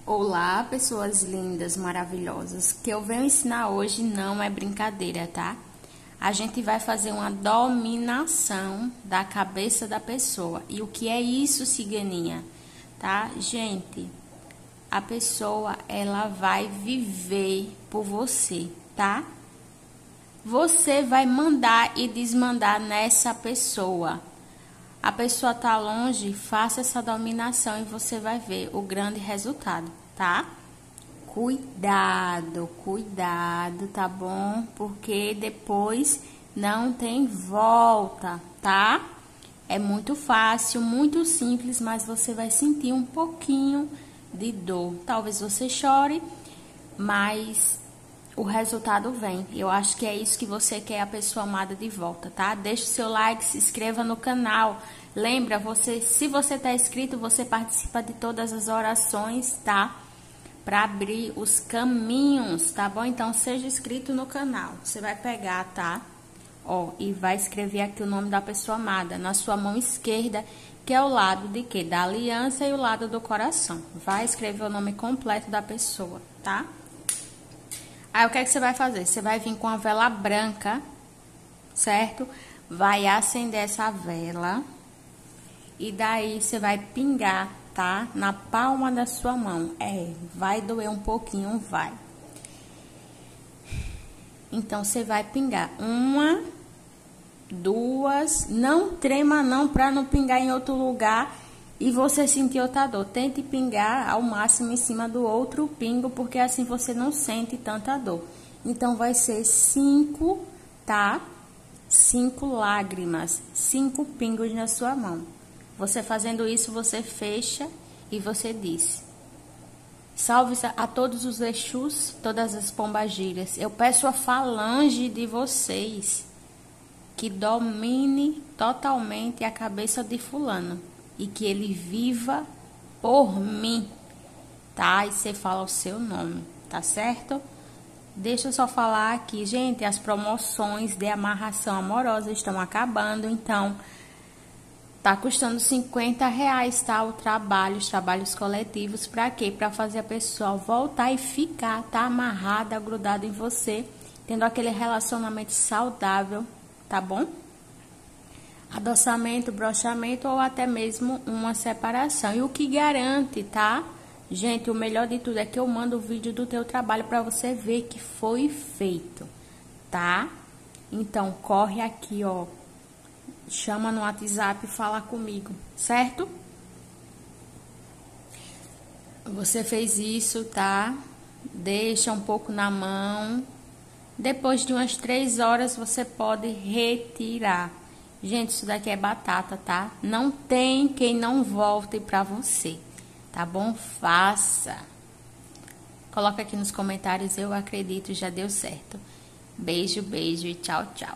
Olá, pessoas lindas, maravilhosas. O que eu venho ensinar hoje não é brincadeira, tá? A gente vai fazer uma dominação da cabeça da pessoa. E o que é isso, ciganinha? Tá? Gente, a pessoa, ela vai viver por você, tá? Você vai mandar e desmandar nessa pessoa. A pessoa tá longe, faça essa dominação e você vai ver o grande resultado, tá? Cuidado, cuidado, tá bom? Porque depois não tem volta, tá? É muito fácil, muito simples, mas você vai sentir um pouquinho de dor. Talvez você chore, mas o resultado vem. Eu acho que é isso que você quer, a pessoa amada de volta, tá? Deixa o seu like, se inscreva no canal. Lembra, se você tá inscrito, você participa de todas as orações, tá? Para abrir os caminhos, tá bom? Então, seja inscrito no canal. Você vai pegar, tá? Ó, e vai escrever aqui o nome da pessoa amada na sua mão esquerda, que é o lado de quê? Da aliança e o lado do coração. Vai escrever o nome completo da pessoa, tá? Aí, o que é que você vai fazer? Você vai vir com a vela branca, certo? Vai acender essa vela. E daí, você vai pingar, tá? Na palma da sua mão. Vai doer um pouquinho, vai. Então, você vai pingar uma, duas. Não trema não, pra não pingar em outro lugar e você sentir outra dor. Tente pingar ao máximo em cima do outro pingo, porque assim você não sente tanta dor. Então, vai ser 5, tá? 5 lágrimas, 5 pingos na sua mão. Você fazendo isso, você fecha e você diz: salve a todos os Exus, todas as pombagiras. Eu peço a falange de vocês que domine totalmente a cabeça de fulano e que ele viva por mim, tá? E você fala o seu nome, tá certo? Deixa eu só falar aqui, gente, as promoções de amarração amorosa estão acabando, então tá custando R$50, tá? Os trabalhos coletivos, pra quê? Pra fazer a pessoa voltar e ficar, tá? Amarrada, grudada em você, tendo aquele relacionamento saudável, tá bom? Adoçamento, brochamento ou até mesmo uma separação. E o que garante, tá? Gente, o melhor de tudo é que eu mando o vídeo do teu trabalho pra você ver que foi feito, tá? Então, corre aqui, ó. Chama no WhatsApp e fala comigo, certo? Você fez isso, tá? Deixa um pouco na mão. Depois de umas 3 horas, você pode retirar. Gente, isso daqui é batata, tá? Não tem quem não volte pra você, tá bom? Faça. Coloca aqui nos comentários, eu acredito, já deu certo. Beijo, beijo e tchau, tchau.